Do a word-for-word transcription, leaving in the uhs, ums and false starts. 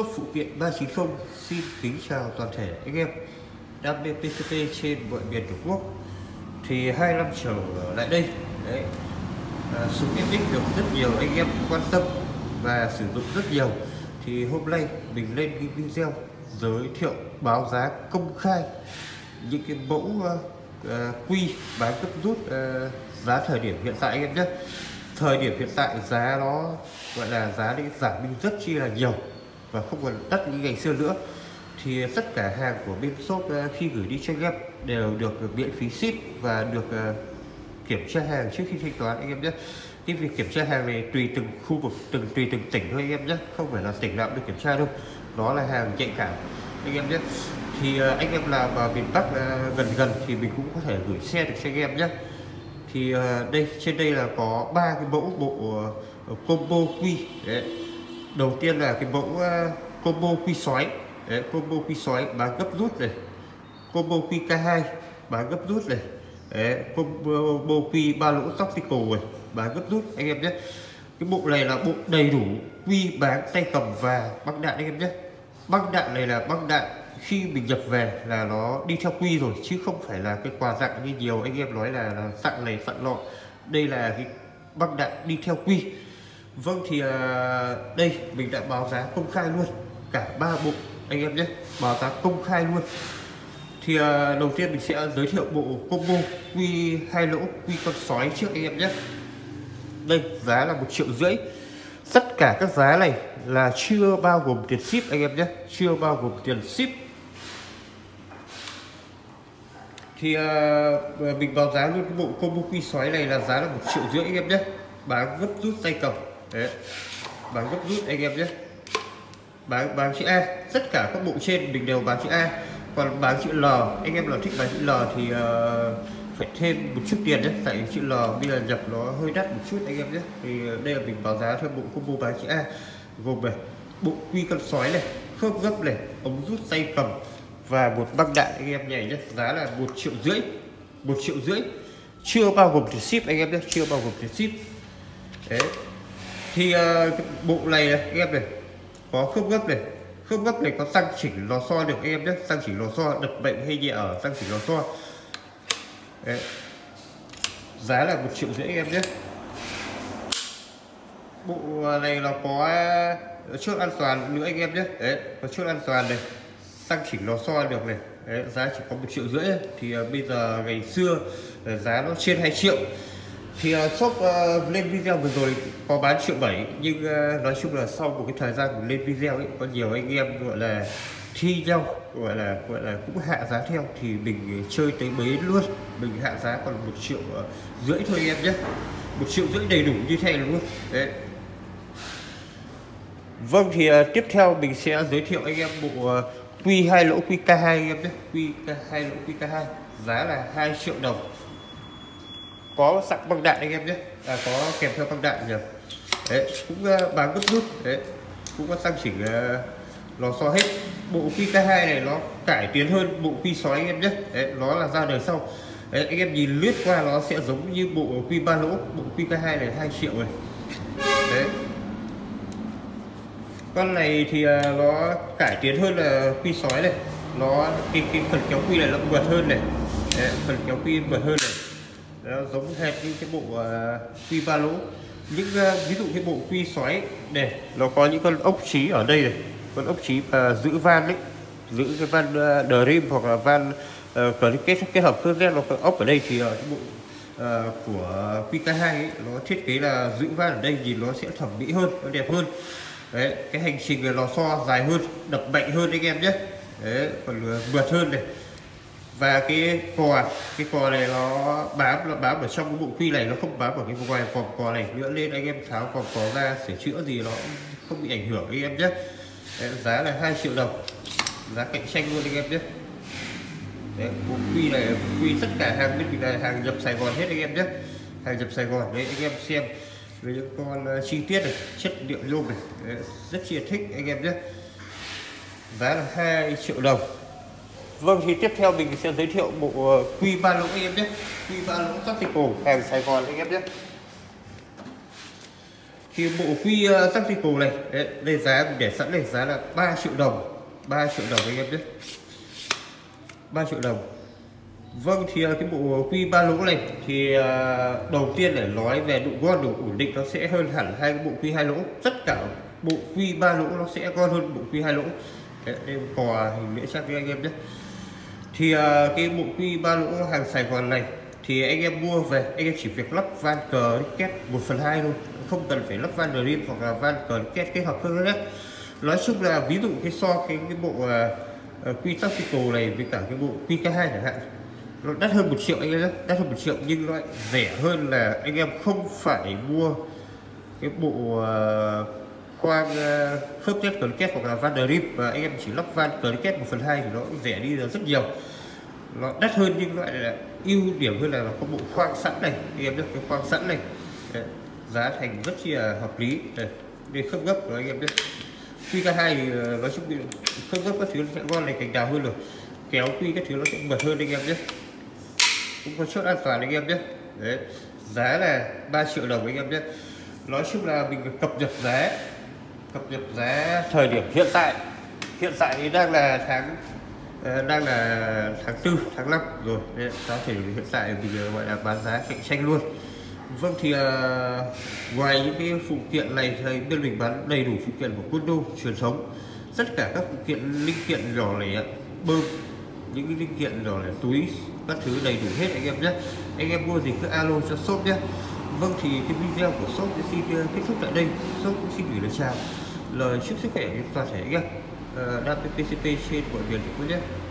Tốt phụ kiện ba chín không xin kính chào toàn thể anh em đam mê pê xê pê trên mọi miền Tổ quốc. Thì hai năm trở lại đây đấy, à, súng ép ích được rất nhiều anh em quan tâm và sử dụng rất nhiều. Thì hôm nay mình lên cái video giới thiệu báo giá công khai những cái mẫu uh, quy bán cấp rút, uh, giá thời điểm hiện tại anh em nhé. Thời điểm hiện tại giá nó gọi là giá đi giảm đi rất chi là nhiều và không còn đắt như ngày xưa nữa. Thì tất cả hàng của bên shop khi gửi đi cho anh em đều được miễn phí ship và được kiểm tra hàng trước khi thanh toán anh em nhé. Cái việc kiểm tra hàng này tùy từng khu vực, từng tùy từng tỉnh thôi anh em nhé, không phải là tỉnh nào được kiểm tra đâu. Nó là hàng nhạy cảm anh em nhé. Thì anh em làm vào miền Bắc gần gần thì mình cũng có thể gửi xe được cho anh em nhé. Thì đây trên đây là có ba cái mẫu bộ combo quy. Đấy. Đầu tiên là cái mẫu combo quy sói. Đấy, combo quy sói bán gấp rút này, combo quy K hai bán gấp rút này. Đấy, combo quy ba lỗ tactical này bán gấp rút anh em nhé. Cái bộ này là bộ đầy đủ quy bán tay cầm và băng đạn anh em nhé. Băng đạn này là băng đạn khi mình nhập về là nó đi theo quy rồi, chứ không phải là cái quà tặng như nhiều anh em nói là, là tặng này tặng nọ. Đây là cái băng đạn đi theo quy. Vâng, thì uh, đây mình đã báo giá công khai luôn cả ba bộ anh em nhé, báo giá công khai luôn. Thì uh, đầu tiên mình sẽ giới thiệu bộ combo quy hai lỗ quy con sói trước anh em nhé. Đây giá là một triệu rưỡi. Tất cả các giá này là chưa bao gồm tiền ship anh em nhé, chưa bao gồm tiền ship. Thì uh, mình báo giá luôn cái bộ combo quy sói này là giá là một triệu rưỡi anh em nhé, bán gấp rút tay cầm. Đấy, bán gấp rút anh em nhé, bán bán chữ A. Tất cả các bộ trên mình đều bán chữ A, còn bán chữ L anh em nào thích bán chữ L thì uh, phải thêm một chút tiền nhé, tại chữ L bây giờ nhập nó hơi đắt một chút anh em nhé. Thì đây là mình báo giá theo bộ combo bán chữ A, gồm này bộ quy con sói này, khớp gấp này, ống rút tay cầm và một băng đạn anh em nhảy nhé. Giá là một triệu rưỡi, một triệu rưỡi chưa bao gồm tiền ship anh em nhé, chưa bao gồm tiền ship. Đấy. Thì uh, cái bộ này, này anh em này có khớp gấp này, khớp gấp này có tăng chỉnh lò xo được anh em nhé, tăng chỉnh lò xo đập bệnh hay nhẹ ở tăng chỉnh lò xo. Đấy. Giá là một triệu rưỡi anh em nhé. Bộ này nó có chốt an toàn nữa anh em nhé. Đấy, có chốt an toàn này, tăng chỉnh lò xo được này. Đấy, giá chỉ có một triệu rưỡi. Thì uh, bây giờ ngày xưa giá nó trên hai triệu. Thì uh, shop uh, lên video vừa rồi có bán triệu bảy, nhưng uh, nói chung là sau một cái thời gian lên video ấy, có nhiều anh em gọi là thi nhau, gọi là gọi là cũng hạ giá theo, thì mình chơi tới bấy luôn, mình hạ giá còn một triệu uh, rưỡi thôi anh em nhé, một triệu rưỡi đầy đủ như thế luôn. Đấy. Vâng, thì uh, tiếp theo mình sẽ giới thiệu anh em bộ uh, quy hai lỗ quy K hai anh em nhé, quy hai lỗ quy K hai giá là hai triệu đồng. Có sẵn băng đạn anh em nhé, à, có kèm theo băng đạn nhỉ. Đấy, cũng uh, bán gấp rút. Đấy, cũng có tăng chỉnh uh, lò xo hết. Bộ quy K hai này nó cải tiến hơn bộ quy sói anh em nhé. Đấy, nó là ra đời sau. Đấy, anh em nhìn lướt qua nó sẽ giống như bộ quy ba lỗ. Bộ quy K hai này hai triệu rồi. Đấy. Con này thì uh, nó cải tiến hơn là quy sói này. Nó cái, cái phần kéo quy này nó mượt hơn này. Đấy, phần kéo quy mượt hơn này. Nó giống hệt như cái bộ uh, quy ba lỗ. Những uh, ví dụ cái bộ quy xoáy này nó có những con ốc trí ở đây này, con ốc trí uh, giữ van đấy, giữ cái van uh, Dream hoặc là van uh, kết kết hợp cơ gen, nó có ốc ở đây. Thì uh, cái bộ uh, của quy K hai ấy, nó thiết kế là giữ van ở đây nhìn nó sẽ thẩm mỹ hơn, nó đẹp hơn. Đấy, cái hành trình lò xo dài hơn, đập mạnh hơn anh em nhé. Đấy, còn uh, mượt hơn này. Và cái cò cái cò này nó bám nó bám ở trong cái bộ quy này, nó không bám ở cái ngoài vòng cò này nữa, nên anh em tháo vòng cò ra sửa chữa gì nó không bị ảnh hưởng anh em nhé. Đấy, giá là hai triệu đồng, giá cạnh tranh luôn anh em nhé. Đấy, bộ quy này quy tất cả hàng bên mình là hàng nhập Sài Gòn hết anh em nhé, hàng nhập Sài Gòn. Đấy, anh em xem với những con uh, chi tiết này, chất liệu nhôm này. Đấy, rất chi thích anh em nhé. Giá là hai triệu đồng. Vâng, thì tiếp theo mình sẽ giới thiệu bộ quy ba lỗ anh em nhé, quy ba lỗ tactical hàng Sài Gòn anh em nhé. Thì bộ quy uh, tactical này đấy, đây giá để sẵn này, giá là ba triệu đồng, ba triệu đồng anh em nhé, ba triệu đồng. Vâng, thì cái bộ quy ba lỗ này thì uh, đầu tiên để nói về độ ngon, độ ổn định nó sẽ hơn hẳn hai cái bộ quy hai lỗ. Tất cả bộ quy ba lỗ nó sẽ ngon hơn bộ quy hai lỗ. Đấy, đây cò hình nghĩa chắc với anh em nhé. Thì uh, cái bộ quy ba lỗ hàng Sài Gòn này thì anh em mua về, anh em chỉ việc lắp van cờ kết một phần hai thôi, không cần phải lắp van dream hoặc là van cờ kết kết hợp hơn nữa. Nói chung là ví dụ cái so cái cái bộ uh, quy tactical này với cả cái bộ quy K hai chẳng hạn, nó đắt hơn một triệu anh em nhé, đắt hơn một triệu nhưng nó lại rẻ hơn là anh em không phải mua cái bộ uh, khoang uh, khớp kết cờ kết hoặc là van dream, và anh em chỉ lắp van cờ kết một phần hai thì nó cũng rẻ đi rất nhiều. Nó đắt hơn nhưng lại là ưu điểm hơn là nó có bộ khoang sẵn này, anh em biết cái khoang sẵn này. Đấy, giá thành rất chi là hợp lý. Đây, đây khớp gấp của anh em biết. Quy K hai thì nói chung khớp gấp các thứ sẽ ngon này, cành đào hơn rồi, kéo quy các thứ nó sẽ mượt hơn anh em nhé, cũng có chốt an toàn anh em nhé. Đấy, giá là ba triệu đồng anh em nhé. Nói chung là mình cập nhật giá, cập nhật giá thời điểm hiện tại, hiện tại thì đang là tháng đang là tháng tư, tháng năm rồi. Đây, giá thể hiện tại mình gọi là bán giá cạnh tranh luôn. Vâng, thì uh, ngoài những cái phụ kiện này thì bên mình bán đầy đủ phụ kiện của Condo truyền thống, tất cả các phụ kiện linh kiện nhỏ lẻ, bơm, những cái linh kiện nhỏ lẻ, túi các thứ đầy đủ hết anh em nhé. Anh em mua gì cứ alo cho shop nhé. Vâng, thì cái video của shop xin kết thúc tại đây. Shop cũng xin gửi lời chào, lời chúc sức khỏe cho toàn thể anh em uh, đam mê pê xê pê trên mọi miền của nhé.